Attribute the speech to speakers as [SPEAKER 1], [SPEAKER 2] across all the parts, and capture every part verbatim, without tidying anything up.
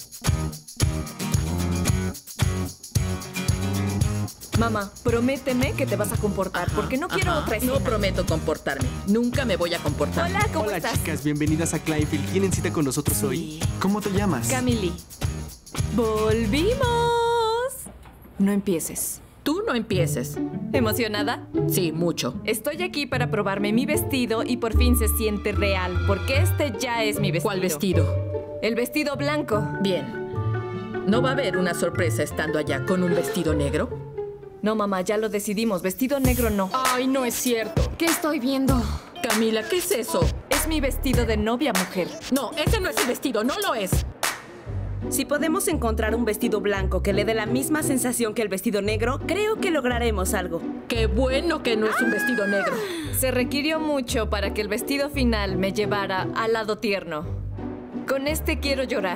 [SPEAKER 1] Mamá, prométeme que te vas a comportar,
[SPEAKER 2] Ajá,
[SPEAKER 1] porque no quiero
[SPEAKER 2] ajá.
[SPEAKER 1] otra escena.
[SPEAKER 2] No prometo comportarme. Nunca me voy a comportar.
[SPEAKER 1] Hola, ¿cómo
[SPEAKER 3] Hola,
[SPEAKER 1] estás?
[SPEAKER 3] chicas, bienvenidas a Kleinfield. ¿Tienen cita con nosotros
[SPEAKER 1] Sí.
[SPEAKER 3] hoy? ¿Cómo te llamas?
[SPEAKER 1] Camille. ¡Volvimos! No empieces.
[SPEAKER 2] Tú no empieces.
[SPEAKER 1] ¿Emocionada?
[SPEAKER 2] Sí, mucho.
[SPEAKER 1] Estoy aquí para probarme mi vestido y por fin se siente real, porque este ya es mi vestido.
[SPEAKER 2] ¿Cuál vestido?
[SPEAKER 1] El vestido blanco.
[SPEAKER 2] Bien. ¿No va a haber una sorpresa estando allá con un vestido negro?
[SPEAKER 1] No, mamá, ya lo decidimos. Vestido negro no.
[SPEAKER 4] Ay, no es cierto. ¿Qué estoy viendo?
[SPEAKER 2] Camila, ¿qué es eso?
[SPEAKER 1] Es mi vestido de novia, mujer.
[SPEAKER 2] No, ese no es el vestido, no lo es.
[SPEAKER 5] Si podemos encontrar un vestido blanco que le dé la misma sensación que el vestido negro, creo que lograremos algo.
[SPEAKER 2] Qué bueno que no es un vestido negro.
[SPEAKER 1] Se requirió mucho para que el vestido final me llevara al lado tierno. Con este quiero llorar.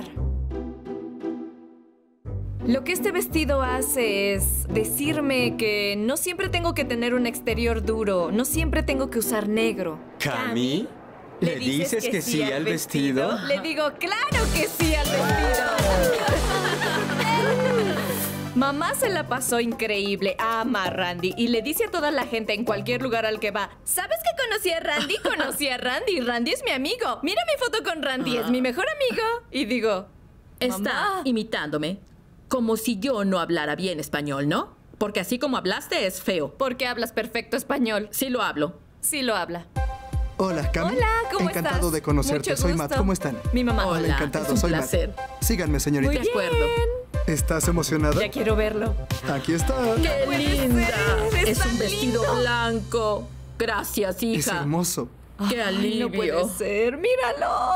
[SPEAKER 1] Lo que este vestido hace es decirme que no siempre tengo que tener un exterior duro, no siempre tengo que usar negro.
[SPEAKER 3] ¿Cami? ¿Le dices que sí al vestido?
[SPEAKER 1] Le digo, claro que sí al vestido. Mamá se la pasó increíble, ama a Randy y le dice a toda la gente en cualquier lugar al que va, ¿sabes que conocí a Randy? Conocí a Randy, Randy es mi amigo. Mira mi foto con Randy, es mi mejor amigo. Y digo,
[SPEAKER 2] Está
[SPEAKER 1] mamá.
[SPEAKER 2] imitándome como si yo no hablara bien español, ¿no? Porque así como hablaste es feo.
[SPEAKER 1] ¿Por qué hablas perfecto español?
[SPEAKER 2] Sí lo hablo.
[SPEAKER 1] Sí lo habla.
[SPEAKER 6] Hola, Cami.
[SPEAKER 1] Hola, ¿cómo
[SPEAKER 6] Encantado
[SPEAKER 1] estás?
[SPEAKER 6] de conocerte.
[SPEAKER 1] Mucho
[SPEAKER 6] Soy
[SPEAKER 1] gusto.
[SPEAKER 6] Matt. ¿Cómo están?
[SPEAKER 1] Mi mamá.
[SPEAKER 2] Hola.
[SPEAKER 6] Hola, encantado.
[SPEAKER 2] es un
[SPEAKER 6] Soy
[SPEAKER 2] placer.
[SPEAKER 6] Matt. Síganme, señorita.
[SPEAKER 1] Muy
[SPEAKER 2] De acuerdo.
[SPEAKER 1] bien.
[SPEAKER 6] ¿Estás emocionada?
[SPEAKER 1] Ya quiero verlo.
[SPEAKER 6] Aquí está.
[SPEAKER 2] ¡Qué
[SPEAKER 1] puede
[SPEAKER 2] linda!
[SPEAKER 1] ser, es
[SPEAKER 2] Es
[SPEAKER 1] tan
[SPEAKER 2] un vestido
[SPEAKER 1] lindo.
[SPEAKER 2] blanco. Gracias,
[SPEAKER 6] Es
[SPEAKER 2] hija.
[SPEAKER 6] hermoso.
[SPEAKER 2] ¡Qué
[SPEAKER 1] Ay,
[SPEAKER 2] alivio!
[SPEAKER 1] no puede ser, míralo.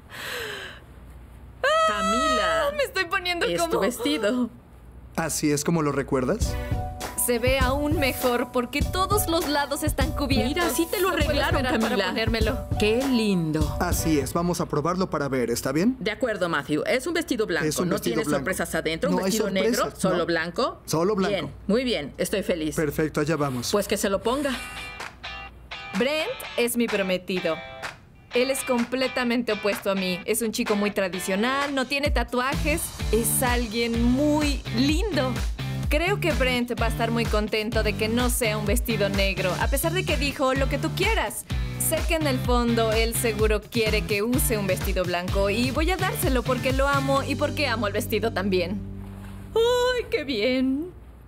[SPEAKER 2] Camila,
[SPEAKER 1] Me estoy poniendo
[SPEAKER 2] es
[SPEAKER 1] como...
[SPEAKER 2] tu vestido.
[SPEAKER 6] ¿Así es como lo recuerdas?
[SPEAKER 1] Se ve aún mejor porque todos los lados están cubiertos.
[SPEAKER 2] Mira, sí te lo
[SPEAKER 1] No puedo
[SPEAKER 2] arreglaron,
[SPEAKER 1] esperar para
[SPEAKER 2] Camila.
[SPEAKER 1] ponérmelo.
[SPEAKER 2] ¡Qué lindo!
[SPEAKER 6] Así es. Vamos a probarlo para ver. ¿Está bien?
[SPEAKER 2] De acuerdo, Matthew. Es un vestido blanco.
[SPEAKER 6] Es un
[SPEAKER 2] no
[SPEAKER 6] vestido
[SPEAKER 2] tiene
[SPEAKER 6] blanco.
[SPEAKER 2] sorpresas adentro.
[SPEAKER 6] No
[SPEAKER 2] un
[SPEAKER 6] hay
[SPEAKER 2] vestido negro,
[SPEAKER 6] sorpresas,
[SPEAKER 2] solo
[SPEAKER 6] no.
[SPEAKER 2] blanco.
[SPEAKER 6] Solo blanco.
[SPEAKER 2] Bien, muy bien. Estoy feliz.
[SPEAKER 6] Perfecto, allá vamos.
[SPEAKER 2] Pues que se lo ponga.
[SPEAKER 1] Brent es mi prometido. Él es completamente opuesto a mí. Es un chico muy tradicional, no tiene tatuajes. Es alguien muy lindo. Creo que Brent va a estar muy contento de que no sea un vestido negro, a pesar de que dijo lo que tú quieras. Sé que en el fondo él seguro quiere que use un vestido blanco y voy a dárselo porque lo amo y porque amo el vestido también. ¡Ay, qué bien!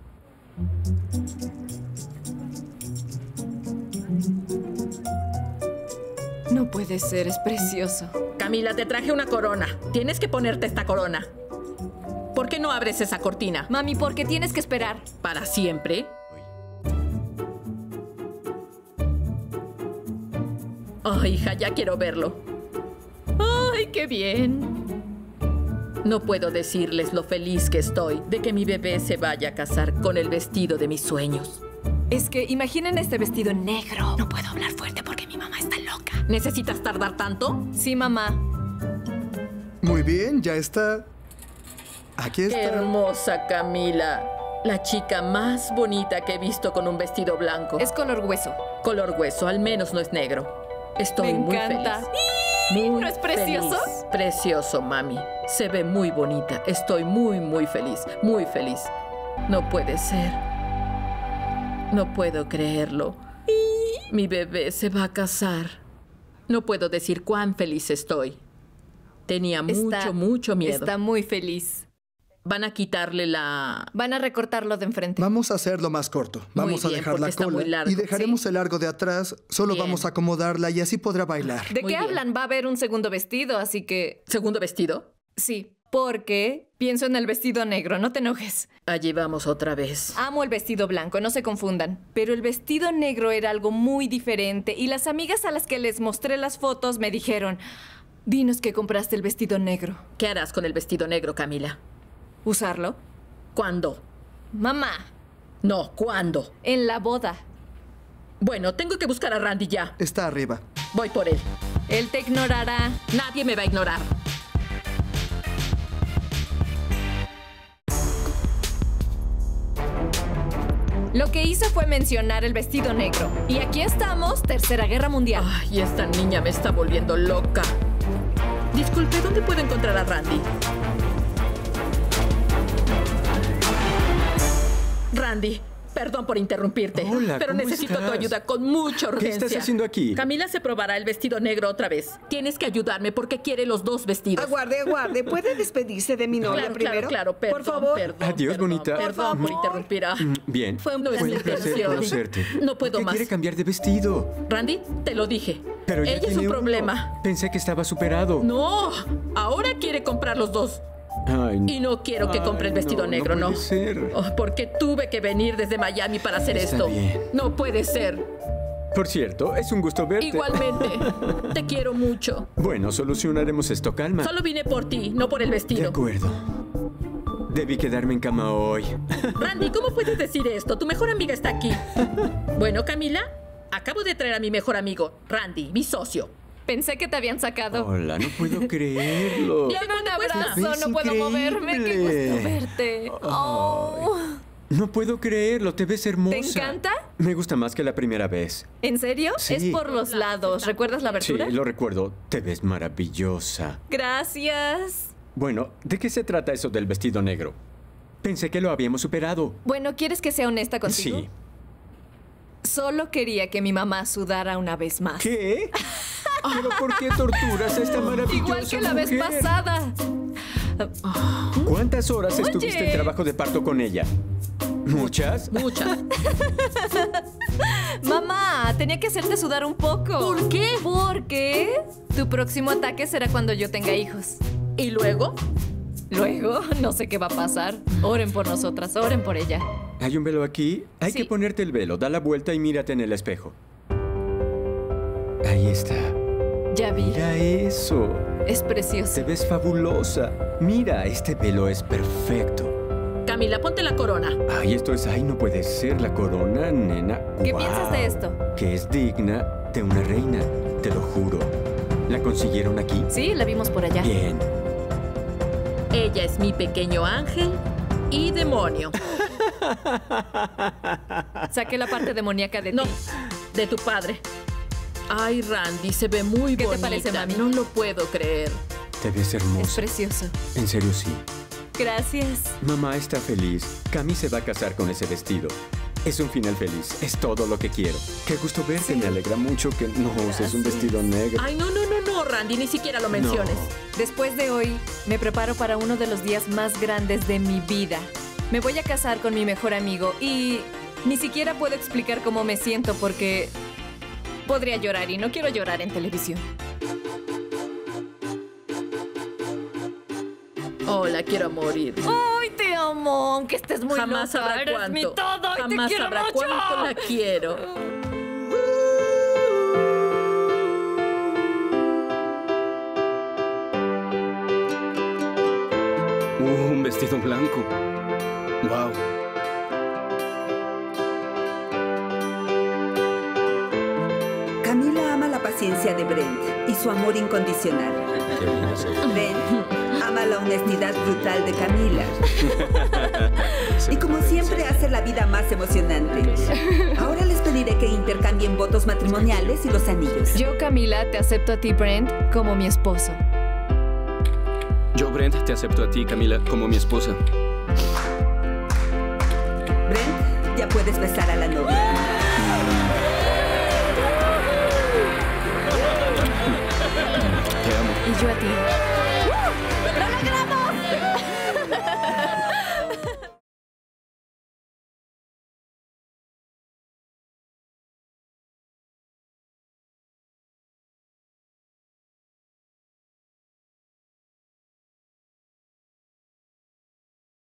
[SPEAKER 1] No puede ser, es precioso.
[SPEAKER 2] Camila, te traje una corona. Tienes que ponerte esta corona. ¿Por qué no abres esa cortina?
[SPEAKER 1] Mami, ¿por qué tienes que esperar?
[SPEAKER 2] ¿Para siempre? Oh, hija, ya quiero verlo.
[SPEAKER 1] ¡Ay, qué bien!
[SPEAKER 2] No puedo decirles lo feliz que estoy de que mi bebé se vaya a casar con el vestido de mis sueños.
[SPEAKER 1] Es que imaginen este vestido negro.
[SPEAKER 4] No puedo hablar fuerte porque mi mamá está loca.
[SPEAKER 2] ¿Necesitas tardar tanto?
[SPEAKER 1] Sí, mamá.
[SPEAKER 6] Muy bien, ya está. Aquí
[SPEAKER 2] ¡Qué
[SPEAKER 6] está.
[SPEAKER 2] hermosa, Camila! La chica más bonita que he visto con un vestido blanco.
[SPEAKER 1] Es color hueso.
[SPEAKER 2] color hueso, al menos no es negro. Estoy
[SPEAKER 1] Me
[SPEAKER 2] muy
[SPEAKER 1] encanta.
[SPEAKER 2] feliz.
[SPEAKER 1] ¡Ih!
[SPEAKER 2] Muy
[SPEAKER 1] ¿No es precioso?
[SPEAKER 2] feliz. Precioso, mami. Se ve muy bonita. Estoy muy, muy feliz. Muy feliz. No puede ser. No puedo creerlo. Mi bebé se va a casar. No puedo decir cuán feliz estoy. Tenía mucho,
[SPEAKER 1] Está-
[SPEAKER 2] mucho miedo.
[SPEAKER 1] Está muy feliz.
[SPEAKER 2] Van a quitarle la...
[SPEAKER 1] Van a recortarlo de enfrente.
[SPEAKER 6] Vamos a hacerlo más corto. Vamos a
[SPEAKER 2] bien,
[SPEAKER 6] dejar
[SPEAKER 2] porque
[SPEAKER 6] la
[SPEAKER 2] está
[SPEAKER 6] cola
[SPEAKER 2] muy largo,
[SPEAKER 6] y dejaremos
[SPEAKER 2] ¿sí?
[SPEAKER 6] el largo de atrás. Solo
[SPEAKER 2] Bien.
[SPEAKER 6] vamos a acomodarla y así podrá bailar.
[SPEAKER 1] ¿De
[SPEAKER 2] Muy
[SPEAKER 1] qué
[SPEAKER 2] bien.
[SPEAKER 1] hablan? Va a haber un segundo vestido, así que...
[SPEAKER 2] ¿Segundo vestido?
[SPEAKER 1] Sí, porque pienso en el vestido negro, no te enojes.
[SPEAKER 2] Allí vamos otra vez.
[SPEAKER 1] Amo el vestido blanco, no se confundan. Pero el vestido negro era algo muy diferente y las amigas a las que les mostré las fotos me dijeron, dinos que compraste el vestido negro.
[SPEAKER 2] ¿Qué harás con el vestido negro, Camila?
[SPEAKER 1] ¿Usarlo?
[SPEAKER 2] ¿Cuándo?
[SPEAKER 1] Mamá,
[SPEAKER 2] No, ¿cuándo?
[SPEAKER 1] en la boda.
[SPEAKER 2] Bueno, tengo que buscar a Randy ya.
[SPEAKER 6] Está arriba.
[SPEAKER 2] Voy por él.
[SPEAKER 1] Él te ignorará.
[SPEAKER 2] Nadie me va a ignorar.
[SPEAKER 1] Lo que hizo fue mencionar el vestido negro. Y aquí estamos, Tercera Guerra Mundial.
[SPEAKER 2] Ay, esta niña me está volviendo loca. Disculpe, ¿dónde puedo encontrar a Randy? Randy, perdón por interrumpirte.
[SPEAKER 3] Hola,
[SPEAKER 2] pero
[SPEAKER 3] ¿cómo
[SPEAKER 2] necesito
[SPEAKER 3] estás?
[SPEAKER 2] tu ayuda con mucha urgencia.
[SPEAKER 3] ¿Qué estás haciendo aquí?
[SPEAKER 2] Camila se probará el vestido negro otra vez. Tienes que ayudarme porque quiere los dos vestidos.
[SPEAKER 7] Aguarde, aguarde. ¿Puede despedirse de mi novia
[SPEAKER 2] Claro,
[SPEAKER 7] primero?
[SPEAKER 2] claro, claro. Perdón,
[SPEAKER 7] por favor.
[SPEAKER 2] perdón,
[SPEAKER 3] Adiós,
[SPEAKER 2] perdón,
[SPEAKER 3] bonita.
[SPEAKER 2] Perdón por interrumpir. Ah,
[SPEAKER 3] Mm, Bien.
[SPEAKER 2] Fue un
[SPEAKER 3] Fue un
[SPEAKER 2] placer,
[SPEAKER 3] placer
[SPEAKER 2] intención.
[SPEAKER 3] conocerte.
[SPEAKER 2] No puedo
[SPEAKER 3] ¿Por qué
[SPEAKER 2] más.
[SPEAKER 3] quiere cambiar de vestido?
[SPEAKER 2] Randy, te lo dije.
[SPEAKER 3] Pero ya
[SPEAKER 2] Ella es
[SPEAKER 3] tiene
[SPEAKER 2] un
[SPEAKER 3] uno.
[SPEAKER 2] problema.
[SPEAKER 3] Pensé que estaba superado.
[SPEAKER 2] No, ahora quiere comprar los dos.
[SPEAKER 3] Ay,
[SPEAKER 2] Y no quiero que compre el
[SPEAKER 3] Ay,
[SPEAKER 2] vestido
[SPEAKER 3] no,
[SPEAKER 2] negro,
[SPEAKER 3] no
[SPEAKER 2] ¿no?
[SPEAKER 3] puede ser.
[SPEAKER 2] Oh, porque tuve que venir desde Miami para hacer
[SPEAKER 3] Está
[SPEAKER 2] esto.
[SPEAKER 3] bien.
[SPEAKER 2] No puede ser.
[SPEAKER 3] Por cierto, es un gusto verte.
[SPEAKER 2] Igualmente. Te quiero mucho.
[SPEAKER 3] Bueno, solucionaremos esto. Calma.
[SPEAKER 2] Solo vine por ti, no por el
[SPEAKER 3] De
[SPEAKER 2] vestido.
[SPEAKER 3] acuerdo. Debí quedarme en cama hoy.
[SPEAKER 2] Randy, ¿cómo puedes decir esto? Tu mejor amiga está aquí. Bueno, Camila, acabo de traer a mi mejor amigo, Randy, mi socio.
[SPEAKER 1] Pensé que te habían sacado.
[SPEAKER 3] Hola, no puedo creerlo.
[SPEAKER 2] Ya.
[SPEAKER 1] Dame un abrazo,
[SPEAKER 3] Ves
[SPEAKER 1] no puedo moverme. Qué
[SPEAKER 3] increíble.
[SPEAKER 1] gusto verte. Oh.
[SPEAKER 3] No puedo creerlo, te ves hermosa.
[SPEAKER 1] ¿Te encanta?
[SPEAKER 3] Me gusta más que la primera vez.
[SPEAKER 1] ¿En serio?
[SPEAKER 3] Sí.
[SPEAKER 1] Es por los lados. ¿Recuerdas la
[SPEAKER 3] Sí,
[SPEAKER 1] abertura?
[SPEAKER 3] lo recuerdo. Te ves maravillosa.
[SPEAKER 1] Gracias.
[SPEAKER 3] Bueno, ¿de qué se trata eso del vestido negro? Pensé que lo habíamos superado.
[SPEAKER 1] Bueno, ¿quieres que sea honesta contigo?
[SPEAKER 3] Sí.
[SPEAKER 1] Solo quería que mi mamá sudara una vez más.
[SPEAKER 3] ¿Qué? ¿Pero por qué torturas a esta maravillosa
[SPEAKER 1] Igual que la vez
[SPEAKER 3] mujer?
[SPEAKER 1] pasada.
[SPEAKER 3] ¿Cuántas horas
[SPEAKER 1] Oye.
[SPEAKER 3] estuviste en trabajo de parto con ella? ¿Muchas?
[SPEAKER 2] Muchas.
[SPEAKER 1] Mamá, tenía que hacerte sudar un poco.
[SPEAKER 2] ¿Por qué?
[SPEAKER 1] Porque tu próximo ataque será cuando yo tenga hijos.
[SPEAKER 2] ¿Y luego?
[SPEAKER 1] Luego, no sé qué va a pasar. Oren por nosotras, oren por ella.
[SPEAKER 3] ¿Hay un velo aquí? Hay
[SPEAKER 1] Sí.
[SPEAKER 3] que ponerte el velo. Da la vuelta y mírate en el espejo. Ahí está.
[SPEAKER 1] Ya vi.
[SPEAKER 3] Mira eso.
[SPEAKER 1] Es precioso.
[SPEAKER 3] Te ves fabulosa. Mira, este velo es perfecto.
[SPEAKER 2] Camila, ponte la corona.
[SPEAKER 3] Ay, esto es... Ay, no puede ser la corona, nena.
[SPEAKER 1] ¿Qué
[SPEAKER 3] Guau.
[SPEAKER 1] piensas de esto?
[SPEAKER 3] Que es digna de una reina. Te lo juro. ¿La consiguieron aquí?
[SPEAKER 1] Sí, la vimos por allá.
[SPEAKER 3] Bien.
[SPEAKER 2] Ella es mi pequeño ángel y demonio.
[SPEAKER 1] Saqué la parte demoníaca de
[SPEAKER 2] No,
[SPEAKER 1] ti.
[SPEAKER 2] de tu padre. Ay, Randy, se ve muy
[SPEAKER 1] ¿Qué te
[SPEAKER 2] bonita.
[SPEAKER 1] parece, mami?
[SPEAKER 2] No lo puedo creer.
[SPEAKER 3] Te ves
[SPEAKER 1] Es
[SPEAKER 3] hermosa.
[SPEAKER 1] precioso.
[SPEAKER 3] En serio, sí.
[SPEAKER 1] Gracias.
[SPEAKER 3] Mamá está feliz. Cami se va a casar con ese vestido. Es un final feliz. Es todo lo que quiero. Qué gusto verte.
[SPEAKER 1] Sí.
[SPEAKER 3] Me alegra mucho que no uses un
[SPEAKER 1] Gracias.
[SPEAKER 3] vestido negro.
[SPEAKER 2] Ay, no, no, no, no, Randy, ni siquiera lo menciones.
[SPEAKER 1] Después de hoy, me preparo para uno de los días más grandes de mi vida. Me voy a casar con mi mejor amigo y ni siquiera puedo explicar cómo me siento porque podría llorar y no quiero llorar en televisión.
[SPEAKER 2] Hola, quiero morir.
[SPEAKER 1] ¡Ay, te amo! Aunque estés muy
[SPEAKER 2] Jamás
[SPEAKER 1] loca,
[SPEAKER 2] sabrá
[SPEAKER 1] eres
[SPEAKER 2] cuánto.
[SPEAKER 1] mi todo y
[SPEAKER 2] Jamás
[SPEAKER 1] te quiero
[SPEAKER 2] sabrá
[SPEAKER 1] mucho.
[SPEAKER 2] cuánto la quiero.
[SPEAKER 8] Uh, un vestido blanco. Wow.
[SPEAKER 9] Camila ama la paciencia de Brent y su amor incondicional. Brent ama la honestidad brutal de Camila. Y como siempre hace la vida más emocionante. Ahora les pediré que intercambien votos matrimoniales y los anillos.
[SPEAKER 1] Yo, Camila, te acepto a ti, Brent, como mi esposo.
[SPEAKER 8] Yo, Brent, te acepto a ti, Camila, como mi esposa.
[SPEAKER 9] Brent, ya puedes besar a la novia.
[SPEAKER 8] Te amo.
[SPEAKER 1] Y yo a ti.